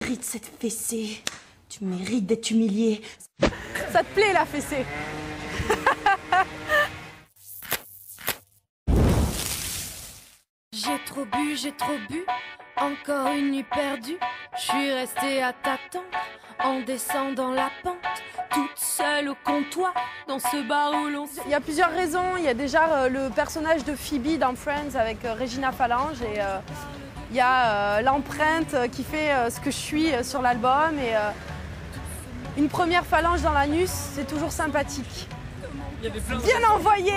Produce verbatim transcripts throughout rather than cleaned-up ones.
mérites cette fessée. Tu mérites d'être humilié. Ça te plaît la fessée? J'ai trop bu, j'ai trop bu, encore une nuit perdue. Je suis restée à t'attendre en descendant la pente, toute seule au comptoir dans ce bar où l'on... Il y a plusieurs raisons. Il y a déjà euh, le personnage de Phoebe dans Friends avec euh, Regina Phalange et euh, il y a euh, l'empreinte qui fait euh, ce que je suis euh, sur l'album et euh, une première phalange dans l'anus, c'est toujours sympathique. Bien envoyé.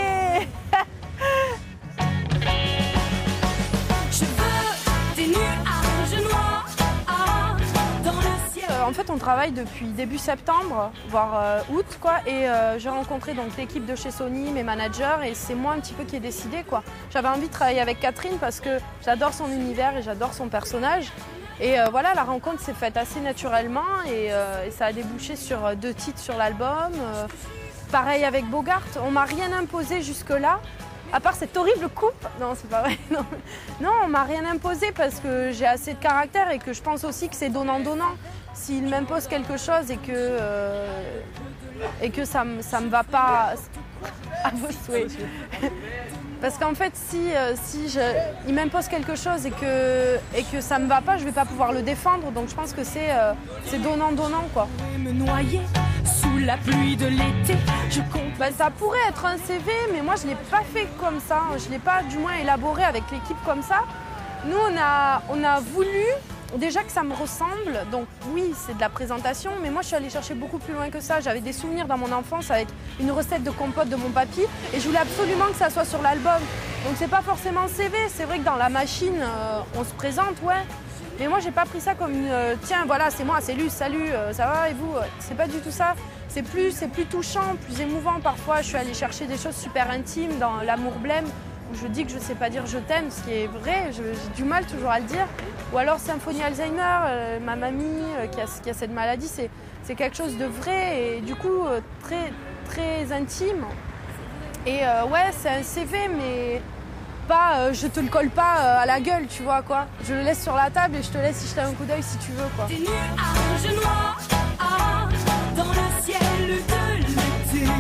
Je veux des nuages noirs ah, dans le ciel. En fait, on travaille depuis début septembre, voire euh, août, quoi. Et euh, j'ai rencontré donc l'équipe de chez Sony, mes managers, et c'est moi un petit peu qui ai décidé, quoi. J'avais envie de travailler avec Catherine parce que j'adore son univers et j'adore son personnage. Et euh, voilà, la rencontre s'est faite assez naturellement et, euh, et ça a débouché sur deux titres sur l'album. Euh, pareil avec Bogart, on m'a rien imposé jusque-là. À part cette horrible coupe, non c'est pas vrai, non, non on m'a rien imposé parce que j'ai assez de caractère et que je pense aussi que c'est donnant-donnant. S'il m'impose quelque chose et que, euh, et que ça ne ça me va pas à vos souhaits. Parce qu'en fait, si, euh, si je, il m'impose quelque chose et que, et que ça ne me va pas, je ne vais pas pouvoir le défendre. Donc je pense que c'est euh, donnant-donnant, quoi. Me noyer sous la pluie de l'été, je compte. Ben, ça pourrait être un C V, mais moi je ne l'ai pas fait comme ça. Je ne l'ai pas du moins élaboré avec l'équipe comme ça. Nous, on a, on a voulu déjà que ça me ressemble. Donc oui, c'est de la présentation, mais moi je suis allée chercher beaucoup plus loin que ça. J'avais des souvenirs dans mon enfance avec une recette de compote de mon papy et je voulais absolument que ça soit sur l'album. Donc c'est pas forcément C V. C'est vrai que dans la machine, euh, on se présente, ouais. Mais moi, j'ai pas pris ça comme une euh, tiens, voilà, c'est moi, c'est Luce, salut, euh, ça va et vous? C'est pas du tout ça. C'est plus, c'est plus touchant, plus émouvant parfois. Je suis allée chercher des choses super intimes dans L'amour blême, où je dis que je sais pas dire je t'aime, ce qui est vrai, j'ai du mal toujours à le dire. Ou alors Symphonie Alzheimer, euh, ma mamie euh, qui, a, qui a cette maladie, c'est quelque chose de vrai et du coup euh, très, très intime. Et euh, ouais, c'est un C V, mais pas, euh, je te le colle pas euh, à la gueule, tu vois quoi. Je le laisse sur la table et je te laisse y jeter un coup d'œil si tu veux, quoi. Des nuages noirs ah, dans le ciel de l'été.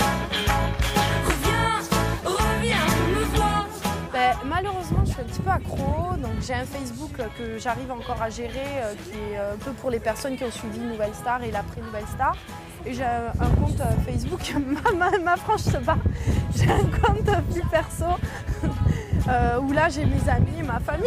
Reviens, reviens me voir. Ben, malheureusement, je suis un petit peu accro, donc j'ai un Facebook que j'arrive encore à gérer, euh, qui est un peu pour les personnes qui ont suivi Nouvelle Star et l'après Nouvelle Star. Et j'ai un, un compte Facebook, ma, ma, ma franche se bat, j'ai un compte plus perso, euh, où là j'ai mes amis, ma famille.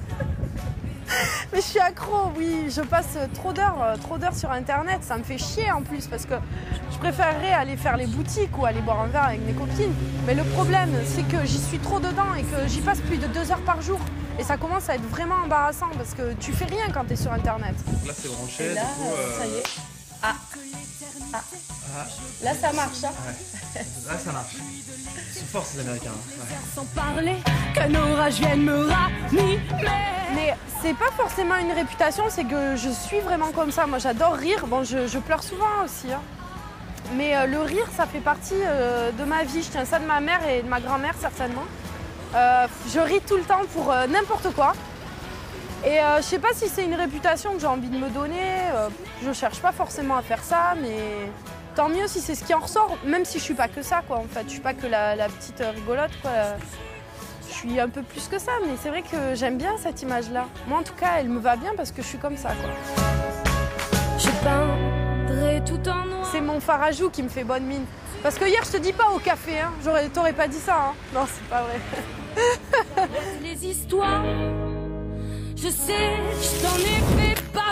Mais je suis accro, oui, je passe trop d'heures, trop d'heures sur Internet, ça me fait chier en plus parce que je préférerais aller faire les boutiques ou aller boire un verre avec mes copines. Mais le problème, c'est que j'y suis trop dedans et que j'y passe plus de deux heures par jour. Et ça commence à être vraiment embarrassant parce que tu fais rien quand tu es sur Internet. Donc là, c'est branché, et là, du coup... Euh... ça y est. Ah. Ah. Ah. Là, ça marche, hein. Ouais. Là, ça marche. Ils sont forts, ces Américains. Ouais. Sans parler qu'un orage vienne me ranimer. Mais c'est pas forcément une réputation, c'est que je suis vraiment comme ça. Moi, j'adore rire. Bon, je, je pleure souvent aussi, hein. Mais euh, le rire, ça fait partie euh, de ma vie. Je tiens ça de ma mère et de ma grand-mère, certainement. Euh, je ris tout le temps pour euh, n'importe quoi. Et euh, je sais pas si c'est une réputation que j'ai envie de me donner. Euh, je cherche pas forcément à faire ça, mais tant mieux si c'est ce qui en ressort. Même si je suis pas que ça, quoi. En fait, je suis pas que la, la petite rigolote, quoi. Je suis un peu plus que ça, mais c'est vrai que j'aime bien cette image-là. Moi, en tout cas, elle me va bien parce que je suis comme ça, quoi. Je peindrai tout en noir. C'est mon farajou qui me fait bonne mine. Parce que hier, je te dis pas au café, hein. T'aurais pas dit ça, hein. Non, c'est pas vrai. Les histoires, je sais, je t'en ai fait pas.